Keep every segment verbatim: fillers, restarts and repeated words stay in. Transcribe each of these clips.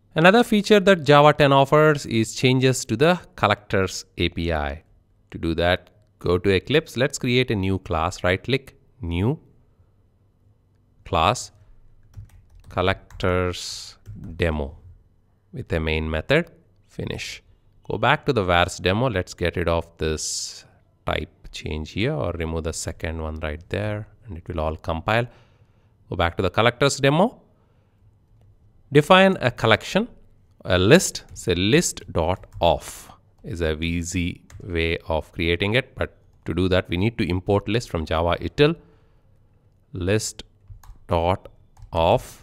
Another feature that Java ten offers is changes to the collectors A P I. To do that, go to Eclipse. Let's create a new class. Right click, new class, collectors demo with a main method, finish. Go back to the vars demo. Let's get rid of this type change here, or remove the second one right there, and it will all compile. Go back to the collectors demo. Define a collection, a list. Say list dot off is a easy way of creating it, but to do that we need to import list from Java I T I L. List dot off,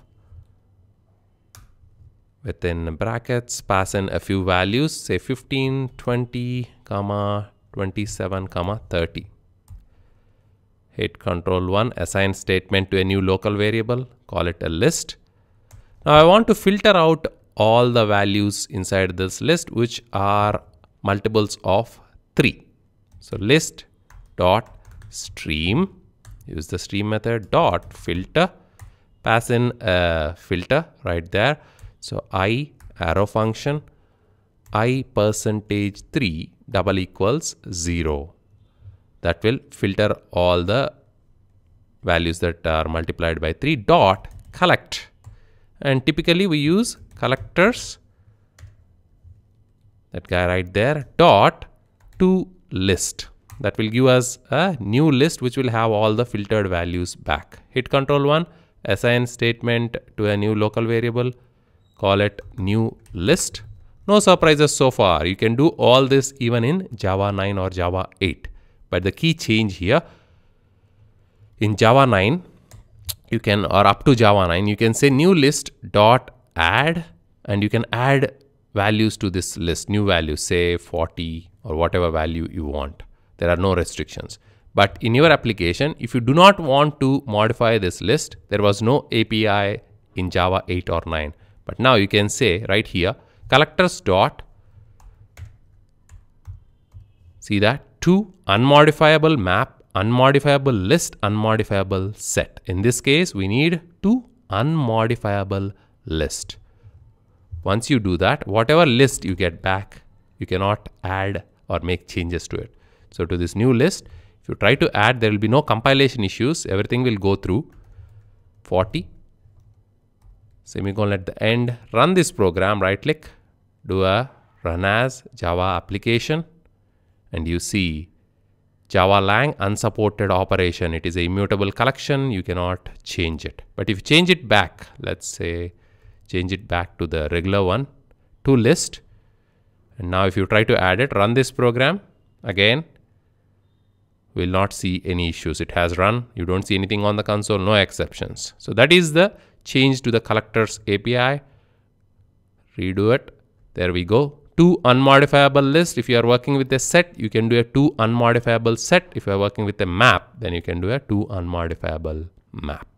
within brackets pass in a few values, say fifteen, twenty, comma twenty-seven, comma thirty. Hit control one, assign statement to a new local variable, call it a list. Now I want to filter out all the values inside this list which are multiples of three. So list dot stream, use the stream method, dot filter, pass in a filter right there. So I arrow function, I percentage three double equals zero. That will filter all the values that are multiplied by three, dot collect. And typically we use collectors, that guy right there, dot to list. That will give us a new list which will have all the filtered values back. Hit control one, assign statement to a new local variable, call it new list. No surprises so far. You can do all this even in Java nine or Java eight. But the key change here, in Java nine, you can, or up to Java nine, you can say new list dot add, and you can add values to this list, new values, say forty or whatever value you want. There are no restrictions. But in your application, if you do not want to modify this list, there was no A P I in Java eight or nine. But now you can say right here, collectors dot, see that, to unmodifiable map, unmodifiable list, unmodifiable set. In this case, we need to unmodifiable list. Once you do that, whatever list you get back, you cannot add or make changes to it. So to this new list, if you try to add, there will be no compilation issues. Everything will go through. forty, semicolon at the end. Run this program, right click, do a run as Java application, and you see Java lang unsupported operation. It is a immutable collection. You cannot change it. But if you change it back, let's say change it back to the regular one, to list. And now if you try to add it, run this program again, will not see any issues. It has run. You don't see anything on the console, no exceptions. So that is the change to the collectors A P I. Redo it. There we go. To unmodifiable list. If you are working with a set, you can do a to unmodifiable set. If you are working with a map, then you can do a to unmodifiable map.